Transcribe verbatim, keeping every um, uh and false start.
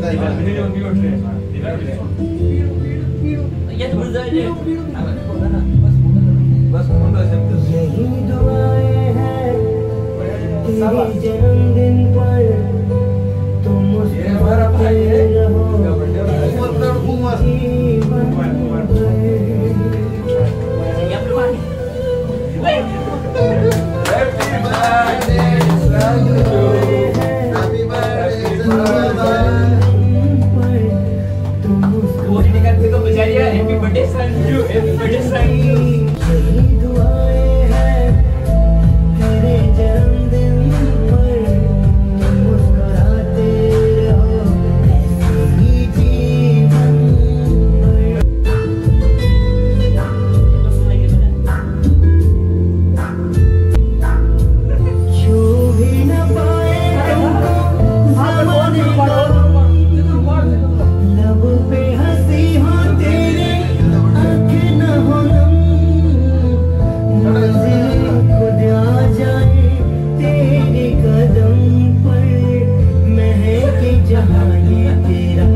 ये तो बस जाए बस फोन दो सब यही दुआएं हैं तेरे जन्मदिन पर तुम मुस्कुराते रहो जीवन happy birthday Sanju happy birthday Sanju दुआएं हैं तेरे जन्मदिन पर तुम मुस्कुराते रहो ऐसे ही जीवन छू भी न पाए लब पे हंसी हो तेरे खुद आ जाए तेरे कदम पर महके जहाँ ये तेरा